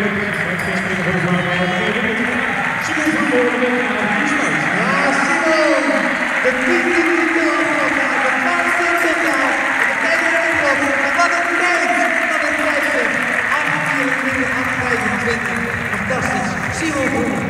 De 10 afgelopen, de 25 jaar, de tweede inlog, en wat een tijd, wat een tijd zeg. 28, 25, fantastisch. Steeple.